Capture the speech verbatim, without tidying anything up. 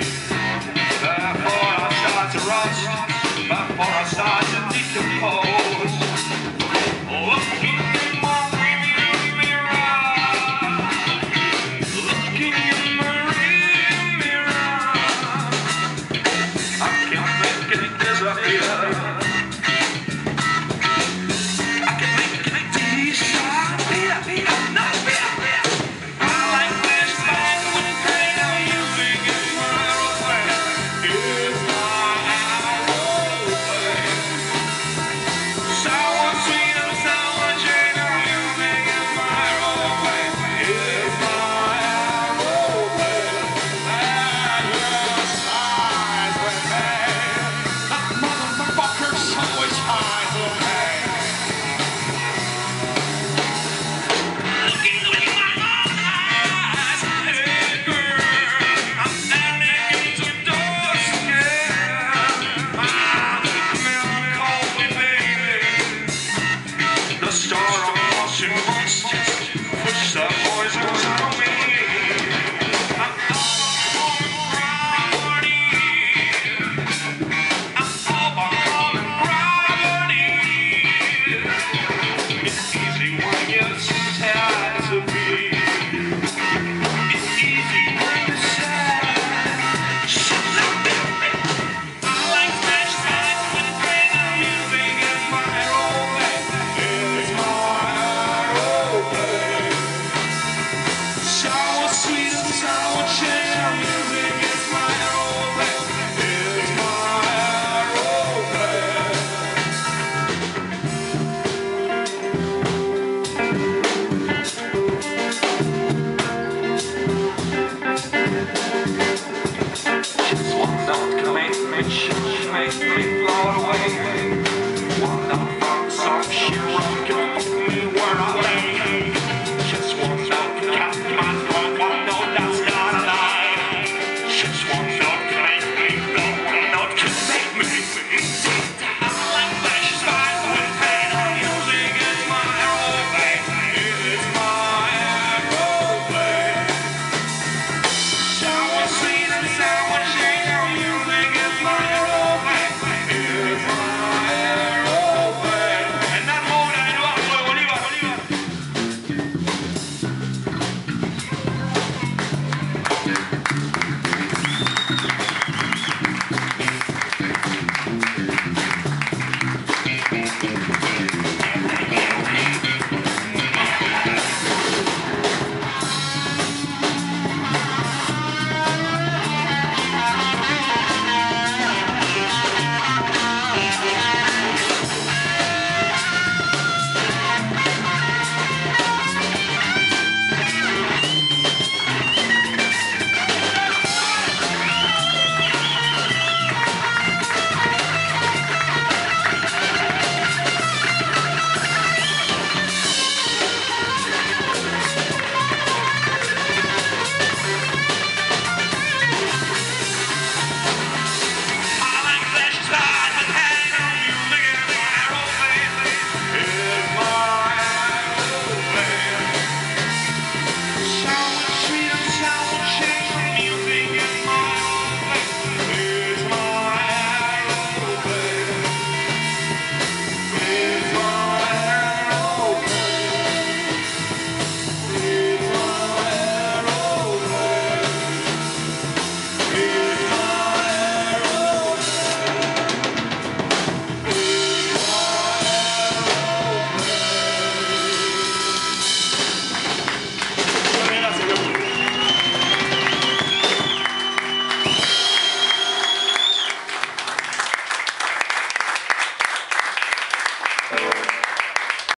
Before I start to rust, before I start to decompose. Looking in my rearview mirror, looking in my rearview mirror, I can't make it disappear. I can make it disappear. No fear. I like flashbacks when it's pain I'm using it my own way. It's my own way. Sour sweet and sour chain I'm using it my own way. It's my own way. And your size with me. That motherfucker's always high with me. Looking in my own eyes, hey girl, I'm standing into dust again. I'm melancholy, baby. The star of motion must push the poison out of me. I'm all on gravity. I'm all on gravity. It's easy when you're sad to be. It's easy when you're sad. Shut up, baby. I like flashbacks when it's pain I'm using it my own way. It's my own way. Sour sweet and sour chain I'm using it my own way. It's my own way. Just one don't commit me, make me